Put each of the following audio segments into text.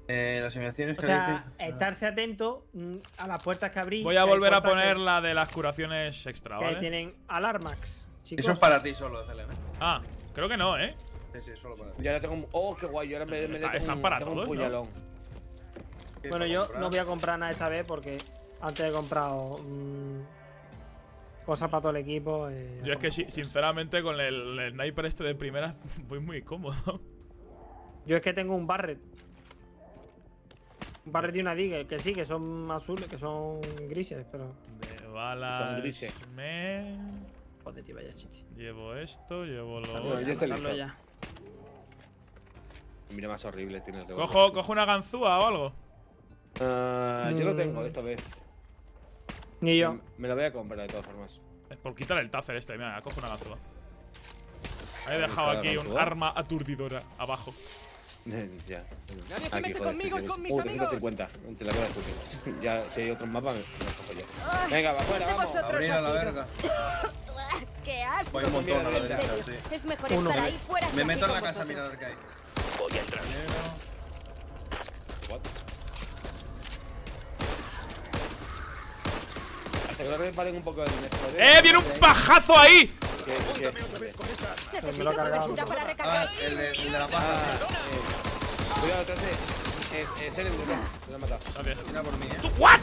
Las simulaciones O que sea, dicen. estarse atento a las puertas que abrí. Voy a volver a poner la de las curaciones extra, que ¿vale? tienen alarmax, chicos. Eso es para ti solo, Zelene. Ah, creo que no, ¿eh? Sí, sí, solo para ti. Yo ahora tengo un. Oh, qué guay. Yo ahora me Están para tengo un todos, ¿no? puñalón. Bueno, yo no voy a comprar nada esta vez porque antes he comprado cosas para todo el equipo. Yo es que sinceramente con el sniper este de primera voy muy cómodo. Yo es que tengo un Barret. Un Barret y una Deagle, que sí, que son azules, que son grises, pero. De balas. Son grises. Joder, tío, vaya chiste. Llevo esto, llevo lo Bueno, ya estoy listo. Ya. Mira más horrible tiene el ¿Cojo una ganzúa o algo? Yo lo tengo esta vez. Ni yo. Me la voy a comprar de todas formas. Es por quitar el taser este. Mira, cojo una ganzúa. He ¿Dónde dejado está la aquí un ganzúa? arma aturdidora abajo. Ya. Nadie se mete conmigo y con mis amigos. 350. Te la quedas tú. Ya, si hay otro mapa, me lo cojo yo. Venga, va afuera, vamos. Abrir a la verga. ¡Qué asco! Voy un montón a la En derecha, serio, sí. es mejor estar ahí fuera. Me que meto en aquí la con casa a mirar a vosotros. ver qué hay. Voy a entrar. Asegurarme que paren un poco de dinero. ¡Viene un pajazo ahí! Necesito cobertura para recargar. El de la paja. Cuidado, detrás de. Celen, detrás. Me lo han matado. Mira por mí, ¿What?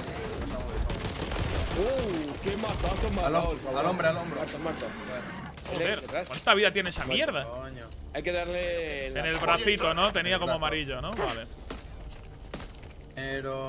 ¡Qué matazo me ha Al dado, por favor. hombre, al hombro. Muerto. Joder, detrás. ¿cuánta vida tiene esa mierda? Coño. Hay que darle. En el bracito, ¿no? Tenía como amarillo, ¿no? Vale. Dinero.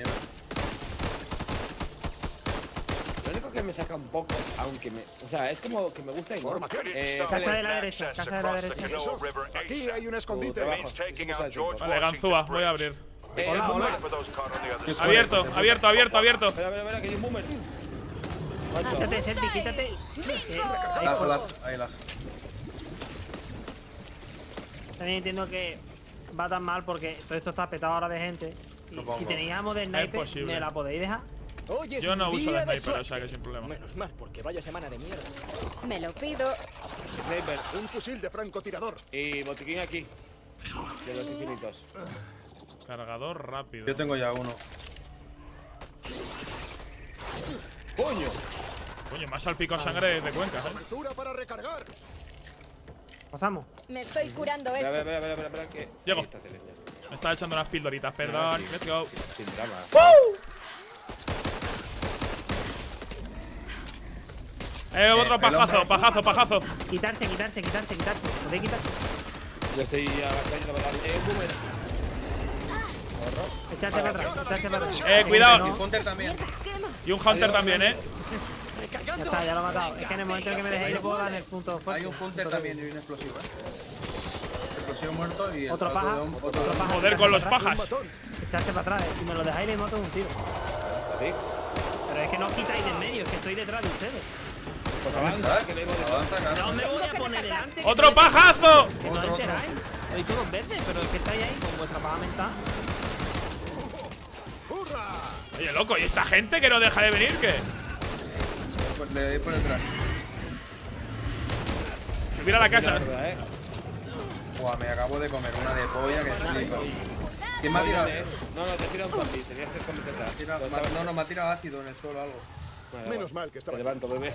Lo único que me saca un poco, aunque me. O sea, es como que me gusta igual. Casa de la derecha, casa de la derecha. Aquí hay un escondite. Vale, ganzúa, voy a abrir. Hola, hola. Abierto, abierto, abierto, abierto. Espera, que hay un boomer. Quítate, Selby, quítate. Ahí la. También entiendo que va tan mal porque todo esto está petado ahora de gente. Y Supongo. si teníamos de sniper, posible. ¿me la podéis dejar? Hoy es Yo no un uso día de sniper, suerte. o sea que sin problema. Menos mal, porque vaya semana de mierda. Me lo pido. Sniper. Un fusil de francotirador. Y botiquín aquí. De los infinitos. Cargador rápido. Yo tengo ya uno. ¡Coño! Coño, más salpicado sangre de Cuenca, ¿eh? Cobertura para recargar. Pasamos. Me estoy curando esto. Espera, que. Llego. Ahí está Celen ya. Me estaba echando unas pildoritas, perdón. Let's go. Sin drama. Otro pajazo, pajazo. Quitarse. ¿Podéis quitarse? Yo estoy agachando para dar. Boomer. Echarse para atrás, Cuidado. No. Hunter también. Quema. Y un Hunter también, Ya está, ya lo he matado. Es que en el momento en el que me dejéis le puedo dar el punto fuerte. Hay un Hunter también y un explosivo, Explosivo muerto y el Otro otro paja. de Otro paja. Joder, con los pajas. Echarse para atrás. Si me lo dejáis le mato de un tiro. ¿Sí? Pero es que no os quitáis del medio, es que estoy detrás de ustedes. Pues avanza, que le hemos dejado. Avanza, No claro. me voy a poner delante. que ¡Otro no- pajazo! Que no enteráis. Lo he dicho 2 veces, pero es que estáis ahí con vuestra paja mental. Oye, loco, ¿y esta gente que no deja de venir qué? Le doy por detrás. Mira la casa. Mierda, Buah, me acabo de comer una de polla que flipa. ¿Quién me ha tirado? No, te tira un zombie. Tenías 3 zombies detrás. No, me ha tirado ácido en el suelo o algo. Vale, Menos mal que Te estaba. levanto, bebé.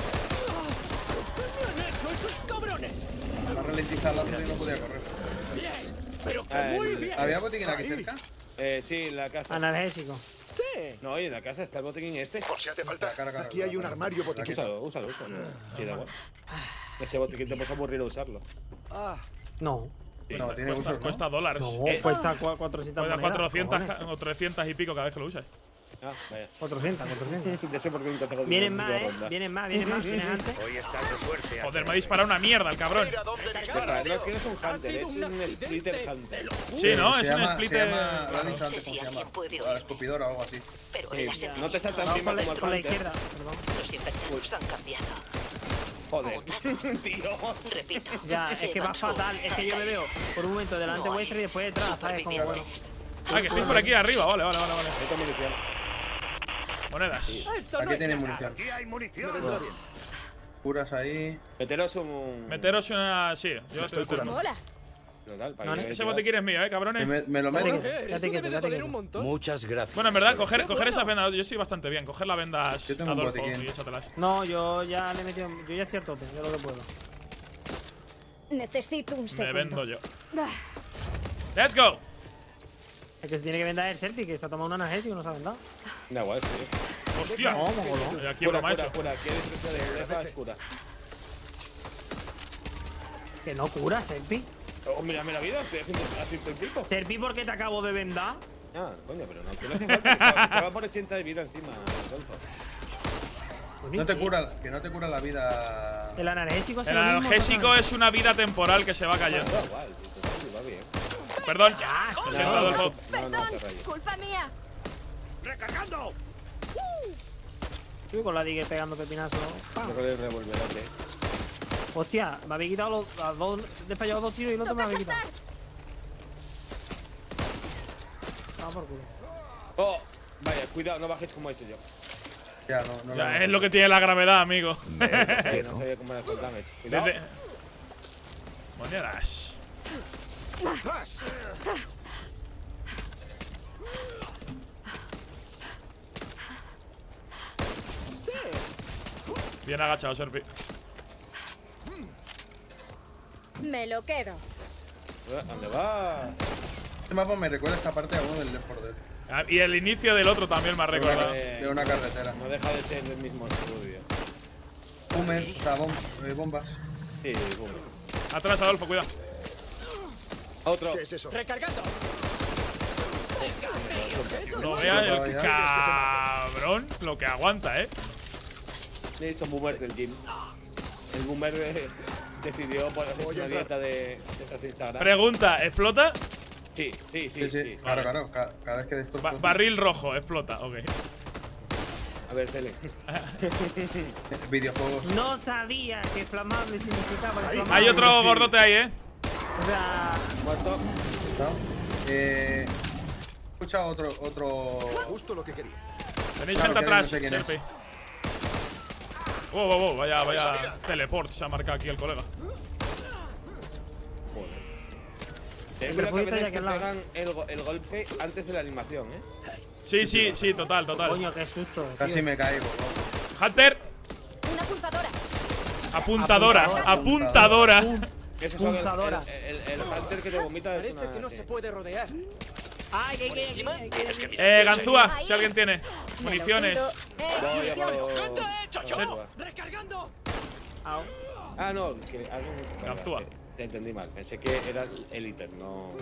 Va a ralentizar la otra y no podía correr. Muy bien. ¿Había botiquín aquí Ahí. cerca? Sí, en la casa. Analgésico. Sí. No, y en la casa está el botiquín este. Por si hace falta. Cara, Aquí hay un armario botiquín. Úsalo. Sí, da igual. Ese botiquín te puedes aburrir a usarlo. No. No, tiene uso, ¿no? Cuesta dólares. No, cuesta 400 Cuesta monedas, 400 y pico cada vez que lo usas. Ah, vaya. 400. Ya sé por qué nunca tengo Vienen dinero más, en ronda. Vienen más antes. Hoy estás de suerte. Joder, me ha disparado una mierda el cabrón. Mira dónde Espera, dispara. no, es que no es un hunter, es un splitter hunter. Sí, ¿no? Es Se un llama- splitter. se llama- lo he dicho No sé antes, si ¿cómo se alguien llama? puede La oírme, escupidora o algo así. pero él ha sentido. No te salta No, encima por la, como el por la hunter. izquierda. Perdón. Los infectados han cambiado. Joder, tío. Repito. Ya, es que va fatal. Es que yo me veo por un momento delante vuestro y después detrás, ¿sabes? Como bueno. Ah, que estoy por aquí arriba. Vale. Esta munición. Monedas. Aquí tiene munición. Aquí hay munición. Curas ahí. Meteros un. Meteros una. Sí, yo estoy curando. Hola. Total, para No, que Ese botiquín es mío, cabrones. ¿Me lo meto? Ya te quito, ya te quito. un montón. Muchas gracias. Bueno, en verdad, coger esas vendas. Yo estoy bastante bien. Coger las vendas, Yo tengo un Adolfo, botiquín. y échatelas. No, yo ya le he metido. Yo ya acierto, yo lo que puedo. Necesito un Me segundo. vendo yo. Ah, ¡Let's go! El que se tiene que vender es el Serpi, que se ha tomado un analgésico y no se ha vendado. Da igual, sí. ¡Hostia! No, mogolón. Y aquí Cura, broma hecho. cura, cura. ¿Quieres que te dejas? Cura. Que no cura, Serpi. Oh, mira la vida, estoy haciendo el pico. Serpi, ¿por qué te acabo de vendar? Ah, coño, pero no. Que no hace falta. Estaba por 80 de vida encima, Adolfo. Que no te cura la vida. El analgésico es El lo mismo, analgésico ¿no? es una vida temporal que se va cayendo. Da igual, total, va bien. Perdón. Lo siento, Adolfo. No, Perdón, te rayes. culpa mía. ¡Recargando! Estoy con la Digger pegando pepinazo. ¡Pam! No con el revolverate. Hostia, me había quitado los dos. Le he fallado 2 tiros y el otro me Toca había quitado. saltar. Vamos por culo. Oh, vaya, cuidado, no bajes como he hecho yo. Ya, no. Ya, es lo que tiene la gravedad, amigo. Que no sabía cómo era el damage. Cuidado. Monedas. ¡Vas! Bien agachado, Serpi. Me lo quedo. ¿Dónde va? Este mapa me recuerda esta parte a uno del Left 4 Dead. Ah, y el inicio del otro también me ha recordado. De una carretera. No deja de ser el mismo estudio. Humer, o sea, bombas. Sí, boom. Atrás, Adolfo, cuidado. Otro. ¿Qué es eso? ¡Recargando! No veas, Ya. cabrón, lo que aguanta, Sí, son boomers del gym. El boomer decidió ponerse Voy a una entrar. dieta de estas Instagram. Pregunta, ¿explota? Sí. Claro. Cada vez que destrozas. Barril rojo, explota, ok. A ver, Tele. Videojuegos. No sabía que flamable significaba Ahí. inflamable. Hay otro gordote ahí, O sea, Muerto. ¿No? He escuchado otro. Justo lo que quería. Tenéis Claro, gente que atrás, no sé quién es. Serpi. Wow, vaya teleport se ha marcado aquí el colega. Joder. Es El verdad que a refuerzo ya veces que te al lado. pegan el golpe antes de la animación, Sí, total. coño, qué susto. Casi tío. me caigo. Hunter, Una pulpadora. apuntadora. Eso es Pulsadora. el hunter que te vomita es Parece que no sí. se puede rodear. Ay, que Tienes que mirar. Ganzúa, Ahí. si alguien tiene. Me lo Municiones. quito. Voy a munición. por- ¿Qué te he hecho yo? Ganzúa. ¡Recargando! Au. Ah, no, que alguien. Ganzúa. Te entendí mal. Pensé que era el ítem, no.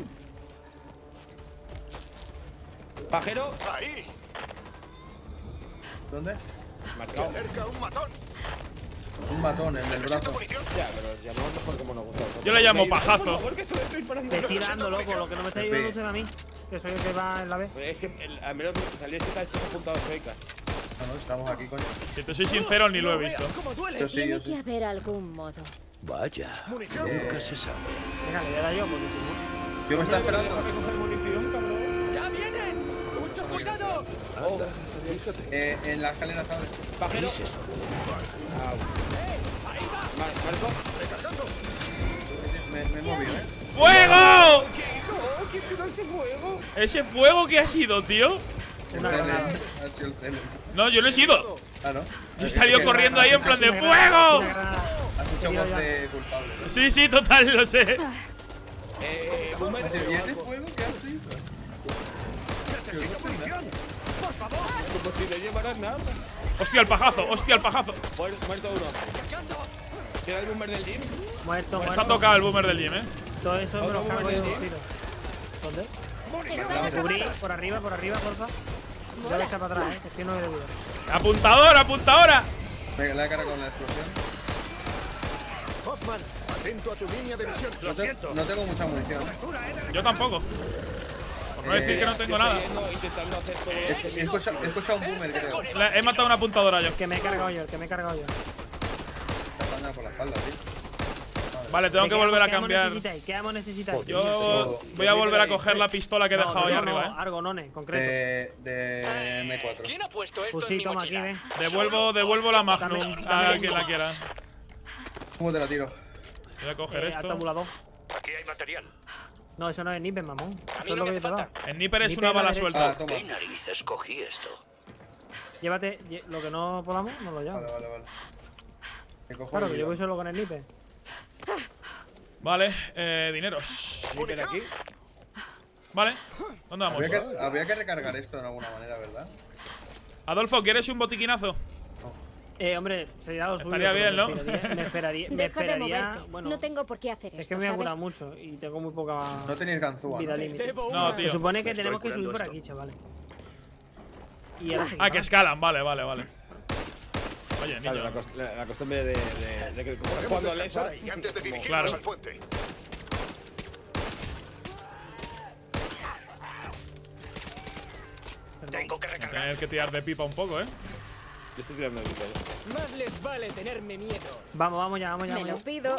Pajero, ¡Ahí! ¿Dónde? marcado. ¡Cerca un matón! Un matón en el Necesito brazo. munición. Ya, pero os llamamos mejor como nos gusta. Yo le llamo Por pajazo. favor, que solo estoy disparando. Te estoy dando, loco, lo que no me está ayudando Serpi. usted a mí. Que soy el que va en la B. Es que al menos que salía esta vez apuntado a Zoica. No, estamos aquí, coño. Si te soy sincero, ni lo he visto. ¿Cómo duele? Yo sí, Tiene yo que sí. haber algún modo. Vaya. Munición. Nunca se sabe. Venga, le voy a dar yo porque si no. Yo me está esperando. munición, cabrón. ¡Ya vienen! ¡Mucho cuidado! Oh, En la escalera, ¿sabes? pajero. ¿Qué es eso? Marco. ¡Recargando! Me he movido, ¡Fuego! ¿Qué hijo? ¿Qué tiró ese fuego? ¿Ese fuego qué ha sido, tío? Una granada. Ha sido el tren. No, yo no he sido. Ah, ¿no? Yo he salido corriendo ahí en plan de Una ¡fuego! granada. Has hecho voz de culpable. Sí, total, lo sé. Boomer. ¿Y ese fuego qué hace? ¡Necesito munición! ¡Por favor! Como si le llevaras nada. Hostia, el pajazo. Muerto uno. ¿Queda el boomer del gym? Muerto, Está muerto. tocado el boomer del gym, Todo eso me lo cargo yo de un tiro. ¿Dónde? ¡Munición! Cubrí, por arriba, porfa. Yo voy a echar para atrás, que estoy no de vida. ¡Apuntadora! Me la cara con la explosión. Hoffman, atento a tu línea de visión. Lo siento. No tengo mucha munición. Yo tampoco. Por no decir que no tengo nada. Intentando hacer todo He escuchado un boomer, creo. He matado a una apuntadora yo. El que me he cargado yo. Está pasando por la espalda, tío. Vale, tengo que volver a cambiar. ¿Qué amo necesitáis? Yo voy a volver a coger la pistola que he dejado ahí arriba, Algo, none, concreto. De M4. ¿Quién ha puesto esto Pues en sí, mi toma aquí, mochila? ven. Devuelvo la Magnum Dame a un quien la poco quiera. ¿Cómo te la tiro? Voy a coger Al esto. tabulador. Aquí hay material. No, eso no es sniper, mamón. A Eso mí es no lo me que hace yo te he dado. falta. El Sniper es Sniper una a la bala derecha. suelta. Ah, toma. ¿Qué narices cogí esto? Llévate lo que no podamos, no lo llevamos. Vale. Te cojo Claro, el que yo voy bidón. solo con el sniper. Vale, dineros. Sniper aquí. Vale, ¿dónde vamos? Habría que recargar esto de alguna manera, ¿verdad? Adolfo, ¿quieres un botiquinazo? Hombre, sería lo suyo. Estaría pero bien, ¿no? Me esperaría. Deja de moverte. Bueno, No tengo por qué hacer es esto, que me voy a curar ¿sabes? mucho y tengo muy poca No tenéis ganzúa, vida ¿no? límite. No, Se tío. supone que Me tenemos estoy que subir por curando aquí, esto. chavales. Y ahora sí. Ah, que escalan, vale. Oye, Claro, niño. la costumbre de que Podemos cuando descansar Alexa. y antes de dirigirnos Claro. al puente. Tengo que recargar. Tener que tirar de pipa un poco, ¿eh? Yo estoy tirando el pico. Más les vale tenerme miedo. Vamos ya. Me lo pido.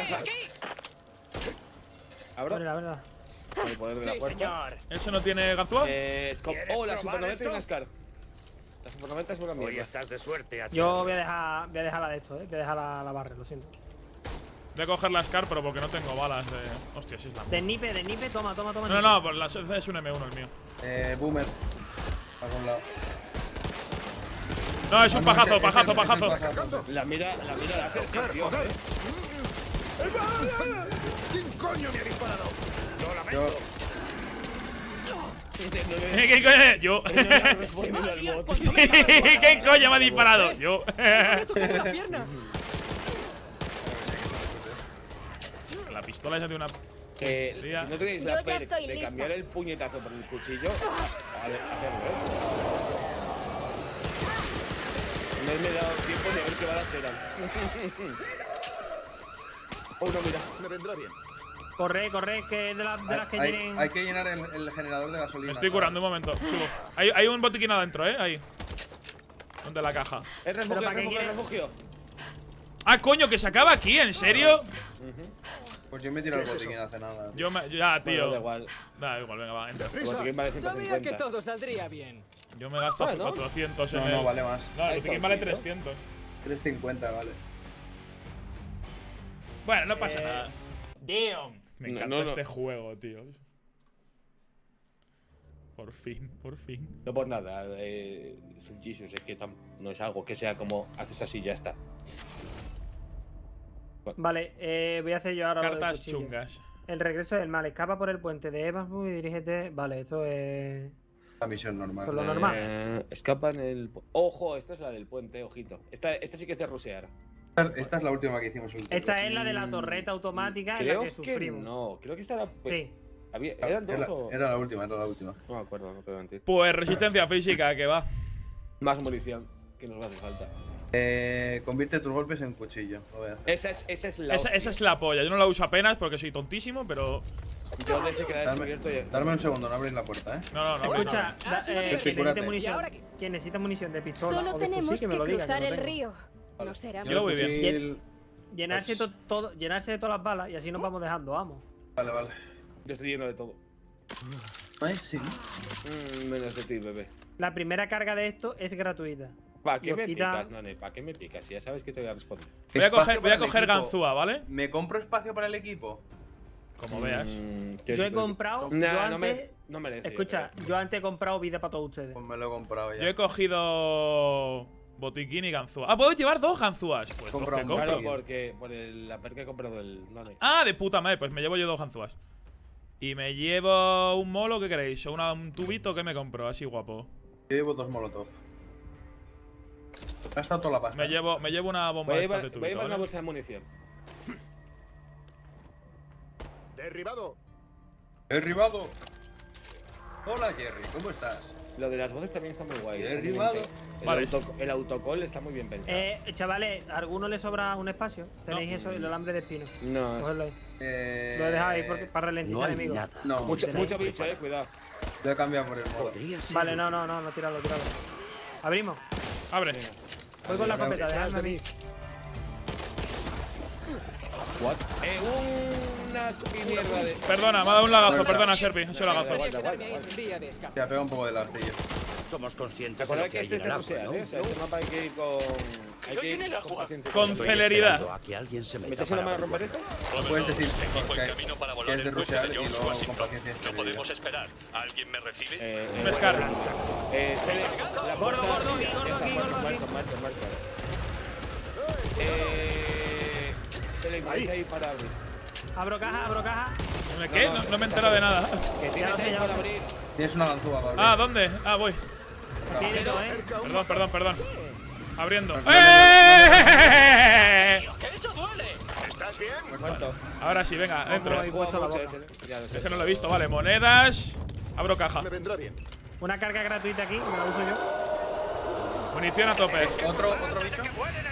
¿Abro? Ábrela. Con el poder de la Sí, puerta. señor. ¿Eso no tiene ganzúa? Oh, la probar Super 90 y esto? una Scar. La Super 90 es buena Hoy mierda. estás de suerte, H. Yo voy a dejar la de esto, Voy a dejar la barra, lo siento. Voy a coger la Scar, pero porque no tengo balas de. Hostia, sí es la. De sniper, toma. No, pues la es un M1 el mío. Boomer. A algún lado. No, es un pajazo. La mira láser, Dios, ¿Quién coño me ha disparado? Lo Yo, lamento. ¿Quién coño? Yo. ¿Quién coño me ha disparado? Yo. La pierna. La pistola esa de una. Si no tenéis Yo la ya perk estoy de lista. cambiar el puñetazo por el cuchillo, hacerlo, No me he dado tiempo de ver qué balas eran. Oh, no, mira. Me vendrá bien. Corre, que es de las que tienen. hay que llenar el generador de gasolina. Me estoy curando un momento. Subo. Hay un botiquín adentro, Ahí. ¿Dónde la caja? Es refugio, ¿para qué refugio, quieres? refugio. Ah, coño, que se acaba aquí, ¿en serio? Pues yo me he tirado el ¿Qué es botiquín hace nada. Ya, Bueno, tío. da igual. Da igual, venga, va, entra. El botiquín vale Sabía que 150. todo saldría bien. Yo me gasto Bueno. 400 en No, el. no, vale más. No, el Ahí botiquín está, vale sí, ¿no? 300. 350, vale. Bueno, no pasa nada. Damn. Me No, encanta no. este juego, tío. Por fin. No por nada, Jesus, es que no es algo que sea como haces así y ya está. Vale, voy a hacer yo ahora lo del Cartas cuchillo. chungas. El regreso del mal. Escapa por el puente de Evansburg y dirígete. Vale, esto es. La misión normal. Por lo normal. Escapan el. Ojo, esta es la del puente, ojito. Esta sí que es de rusear. Esta es la última que hicimos. Esta es la de la torreta automática en la Creo que sufrimos. no, creo que esta era. Sí. ¿Eran dos o.? Era la última. No me acuerdo, no te voy a mentir. Pues resistencia física, que va. Más munición, que nos va a hacer falta. Convierte tus golpes en cuchillo. Lo voy a hacer. Esa es la. Esa es la polla. Yo no la uso apenas porque soy tontísimo, pero. Yo desde que la he descubierto ya. Darme un segundo, no abrir la puerta, No. Escucha, Sí, quien cúrate. necesite munición, quien necesita munición de pistola Solo o de tenemos fusil, que me que lo diga. cruzar que lo el tengo. río. No será Yo voy bien. Fusil- Llenarse de todas las balas y así nos vamos dejando, vamos. Vale. Yo estoy lleno de todo. Ay, sí. Menos de ti, bebé. La primera carga de esto es gratuita. ¿Para qué Y os me quita- picas, Nane? ¿Para qué me picas? Si ya sabes que te voy a responder. Voy a Espacio para el coger equipo. ganzúa, ¿vale? ¿Me compro espacio para el equipo? Como veas. Yo he comprado. Nah, yo no, antes, no merece. escucha, yo antes he comprado vida para todos ustedes. Pues me lo he comprado ya. Yo he cogido botiquín y ganzúa. Ah, ¿puedo llevar dos ganzúas? Pues Compra dos que un compro. Claro, porque por la perca que he comprado el Nane. Ah, de puta madre, pues me llevo yo dos ganzúas. Y me llevo un molo, ¿qué queréis? ¿O un tubito que me compro? Así guapo. Yo llevo 2 molotov. Ha estado toda la pasta. Me llevo una bomba Voy a de estas llevar, de voy a tubito, llevar una ¿vale? bolsa de munición. Derribado. Derribado. Hola Jerry, ¿cómo estás? Lo de las voces también está muy guay. está muy bien Derribado. pe- Vale. El autocall está muy bien pensado. Chavales, ¿a alguno le sobra un espacio? Tenéis eso, el alambre de espino. No, Cogedlo ahí. Lo he dejado ahí para No ralentizar hay enemigos. nada. No, mucho bicho, cuidado. lo he cambiado por el modo. Podría ser. Vale, no, tíralo. Abrimos. Abre. Voy con la escopeta, dejadme a mí. What? Una una escupí mierda de. Perdona, me ha dado un lagazo, perdona, Serpi. Ha sido lagazo. Vía de escape. Te ha pegado un poco de lastillo. Somos conscientes de Recordad lo que que este hay es en de el Rusia, agua, ¿no? ¿eh? O sea, este mapa hay que ir con. Hay que ir con paciencia. Con Estoy celeridad. esperando a que alguien se ¿Me meta echas una para mano a romper averiguar. esto? Puedes decir Equipo que en camino para es volar de el coche Rusia de y George luego con Washington. paciencia. No podemos esperar. ¿Alguien me recibe? Pescar. Gordo, gordo, aquí, gordo, aquí, gordo, aquí. Marco. Se le vais ahí para abrir. Abro caja, abro caja. ¿Qué? No me he enterado de nada. Que tienes ahí para abrir. Tienes una ganzúa, Pablo. Ah, ¿dónde? Ah, voy. Aquí dentro, Perdón. Abriendo. No, ¡Eh! ¡Que eso duele! ¿Estás bien? Muerto. Ahora sí, venga, dentro. Hay hueso a la boca. Es que no lo he visto, vale. Monedas. Abro caja. Me vendrá bien. Una carga gratuita aquí, me la uso yo. Munición a tope. Otro bicho.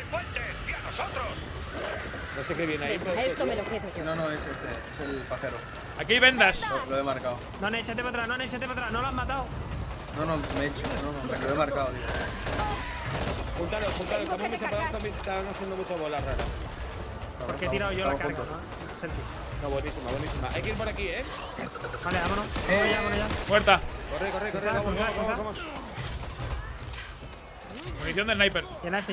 No sé qué viene ahí. Venga, esto me lo quedo yo. No, es este. Es el pajero. Aquí hay vendas. Lo he marcado. No, échate para atrás, échate para atrás. No lo has matado. No, me he hecho. Me lo he marcado, tío. Júntalo. También mis separados también se estaban haciendo muchas bolas raras. Porque he tirado yo la Estamos carga, juntos. ¿no? Serpi. No, buenísima. Hay que ir por aquí, ¿eh? Vale, vámonos. Vámonos ya. Muerta. Corre. Cruzad. Vamos. Munición de sniper. Llenarse.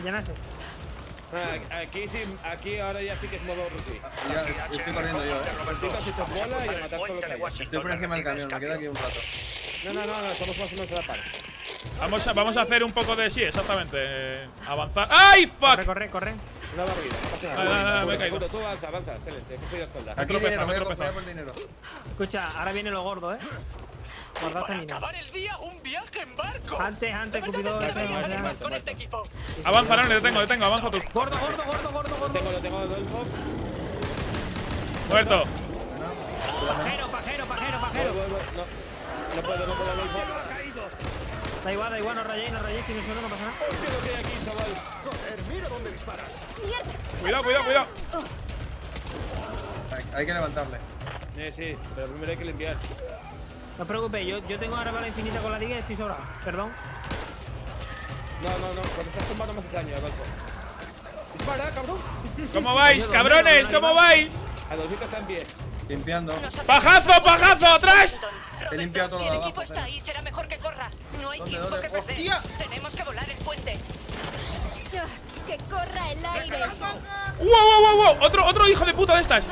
Aquí ahora ya sí que es modo rugby. Ya, estoy corriendo yo, Partido has hecho bola y a matar todo lo que haya. Estoy por encima del camión, me quedo aquí un rato. No, estamos más o menos a la par. Vamos a hacer un poco de. Sí, exactamente. Avanzar. ¡Ay, fuck! Corre. Una barrida, no pasa Nada, nada. me he caído. Tú avanza, excelente. Coge la espalda. Aquí tropezado, dinero, me he voy a tropezado. por el dinero. Escucha, ahora viene lo gordo, ¿eh? Guardad mina. ¡Acabar el día, un viaje en barco! Antes, La verdad Cupido. es que este, deberías ya. animar con este equipo. Avanza, no, le detengo. Avanza tú. Gordo. Lo tengo, Adolfo. Muerto. Pajero. No puedo, Adolfo. Da igual, no rayéis, que me suena, no pasa nada. Hostia, lo que hay aquí, chaval. Joder, mira dónde disparas. Cuidado. Hay que levantarle. Sí, pero primero hay que limpiar. No os preocupéis, yo tengo ahora bala infinita con la liga y estoy sobrado. Perdón. No. Cuando estás tumbado no me haces daño, Adolfo. Dispara, cabrón. ¿Cómo vais, cabrones? ¿Cómo vais? Adolfito está en pie. Limpiando. ¡Pajazo! ¡Atrás! He limpiado todo Si lo el de equipo abajo. está ahí, será mejor que corra. No hay ¿Dónde, tiempo dónde? que perder. ¡Hostia! Tenemos que volar el puente. Que corra el aire. ¡Wow! Otro hijo de puta de estas.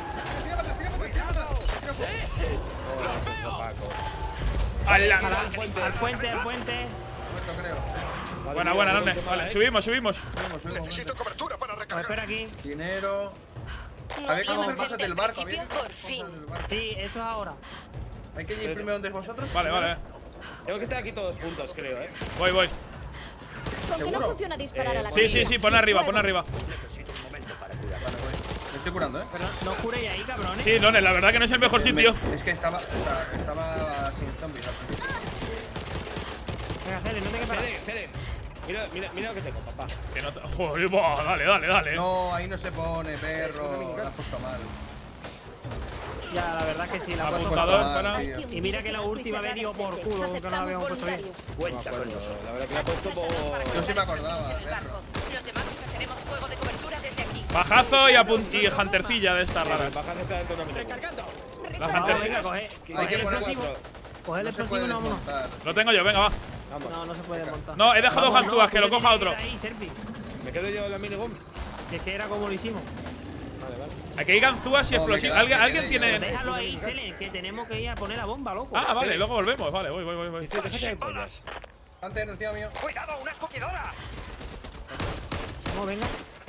Al puente. Muerto, creo. Buena, ¿dónde? Vale, subimos. Necesito cobertura para Pues recargar. espera aquí. Dinero. No Había que hay más coger cosas gente del al barco. principio, Había que por fin. cosas del barco. Sí, eso es ahora. Hay que ir primero donde vosotros. Vale. Tengo que estar aquí todos juntos, creo, Voy. ¿Con qué no ¿Seguro? funciona disparar a la Sí, cabeza? pon arriba. Necesito un momento para cuidar. Vale, voy. Me estoy curando, Pero no os curéis ahí, cabrones. Sí, no, la verdad que no es el mejor sitio. Es que estaba sin zombies al principio. Venga, Cele, no te quepas. Cele. Mira lo que tengo, papá. Que no te... Joder, buah, dale. No, ahí no se pone, perro. Lo has puesto mal. Ya, la verdad que sí, la he puesto Apuntador, fatal. para. tío. Y mira que la última vez dio por culo, que no la habíamos puesto bien. Cuenta con nosotros. La verdad que la he puesto por. Yo sí me acordaba, En el perro. barco. Los demás ofreceremos fuego de cobertura desde aquí. Bajazo y huntercilla de estas raras. Bajar está dentro de una mina. ¡Recargando! La Vamos, huntercilla. venga, coge Hay que el poner explosivo. Coge el No se explosivo puede y no vámonos. desmontar. Lo tengo yo, venga, va. No, no se puede montar. No, he dejado Vamos, ganzúas, no, que tú lo te coja tienes otro. que ir ahí, Serpi. Me quedo yo en la minigum. Que es que era como lo hicimos. Vale. Aquí hay ganzúas y No, me explosivos. queda- ¿Alguien me queda tiene...? Déjalo ahí, Selen, que tenemos que ir a poner la bomba, loco. Ah, vale, luego volvemos. Vale, voy. Sí, déjate de pollas. Antes, encima mío. ¡Cuidado, una escupidora! Vamos, venga.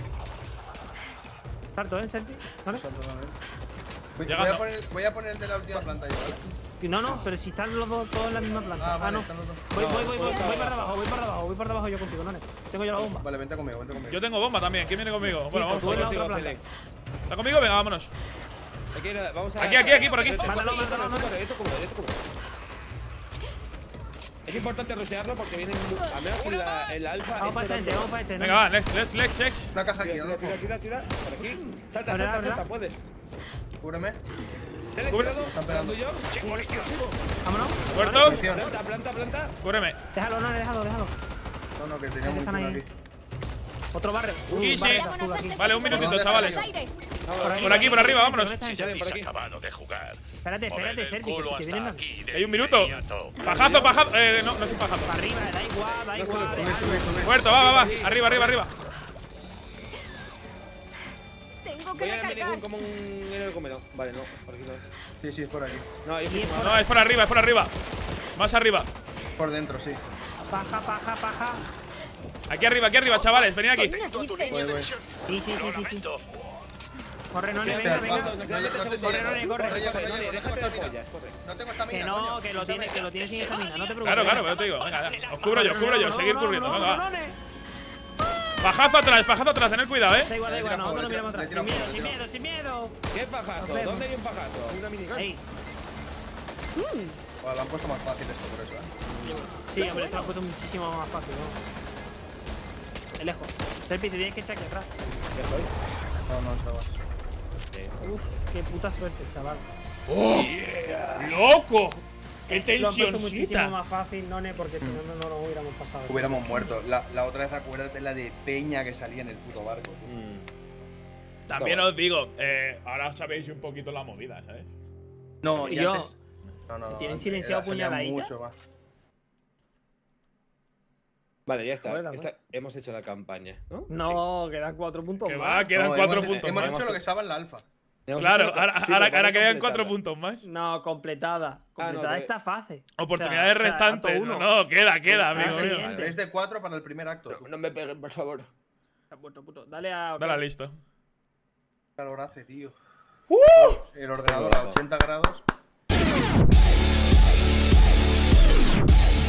Salto, Serpi. ¿Vale? Llegando. Voy a poner el de la última planta yo, ¿vale? No, pero si están los dos todos en la misma planta. Ah, vale, no. están los dos. Voy para abajo yo contigo, no. Tengo yo la bomba. Vale, vente conmigo. Yo tengo bomba también. ¿Quién viene conmigo? Bueno, vamos tú en la todos. otra planta. ¿Está conmigo? Venga, vámonos. Vamos a. Aquí, por aquí. Mándalo. Esto cubro. Es importante rushearlo porque vienen, al menos en la alfa. Vamos para este, Venga, va, let's. Una caja aquí, ¿no? Tira. Por aquí. Salta, ¿Verdad? puedes. Cúbreme. Cuidado. Están pegando. yo. Vámonos. Muerto. Planta. Cúbreme. Déjalo. No, que tenía Ahí están munición ahí. aquí. Otro barrio. Sí, sí. Vámonos antes Vale, de un que minutito, los chavales. aires. Por aquí, por arriba, vámonos. Si ya por habéis aquí. acabado de jugar. Espérate, Moved espérate, el Sergi, culo que te hasta vienen aquí de Hay un minuto. inmediato. Pajazo, pajazo. No, no es un pajazo. para arriba, da igual, da igual. Muerto, va. Arriba, arriba, arriba. Tengo que Voy a recargar. minigún como un héroe comedor. Vale, no, por aquí no es. Sí, sí, es por aquí. No, ahí Y es No, es por arriba, es por arriba. Más arriba. Por dentro, sí. Paja. Aquí arriba, chavales. Venid aquí. Coño, Tu dices. línea de visión. Sí. Lo lamento. Corre, None, Espera, venga. no, no, no sé si- Corre, None, corre. déjate de pollas, corre. No tengo estamina. Que no, coño. que lo tiene sin estamina, no te preocupes. Claro, pero te digo. Venga, ya. Os cubro yo, seguir corriendo. No, Venga, va. None. Pajazo atrás, tened cuidado, Da igual, nosotros nos miramos atrás. Le tiro fuego, Sin miedo. ¿Qué pajazo? Nos vemos. ¿Dónde hay un pajazo? Ahí. Bueno, lo han puesto más fácil esto, por eso, Sí, hombre, esto lo ha puesto muchísimo más fácil, ¿no? De lejos. Serpi, te tienes que echar aquí atrás. No, chaval. Uf, qué puta suerte, chaval. ¡Oh! ¡Loco! ¡Qué Lo han puesto muchísimo tensióncita! más fácil, None, porque si no, no nos hubiéramos pasado. Hubiéramos muerto. La otra vez, acuérdate la de Peña que salía en el puto barco. También os digo, ahora os sabéis un poquito la movida, ¿sabes? No, Y y yo- antes. No. ¿Tienen silenciado salía puñaladita? mucho más. Vale, ya está. Joder, Hemos hecho la campaña, ¿no? No, quedan 4 puntos Que más. va, quedan No, 4 hemos- puntos Hemos más. hecho lo que estaba en la alfa. Sí. Hemos Claro, hecho la- ahora, sí, ahora, la ahora quedan completada. 4 puntos más. No, completada. Completada no, está fácil. Oportunidades O sea, restantes. acto uno. No, queda, amigo sí, mío. siguiente. 3 de 4 para el primer acto. No me peguen, por favor. Puto. Dale a. Dale, listo. Calor hace, tío. El ordenador a 80 grados.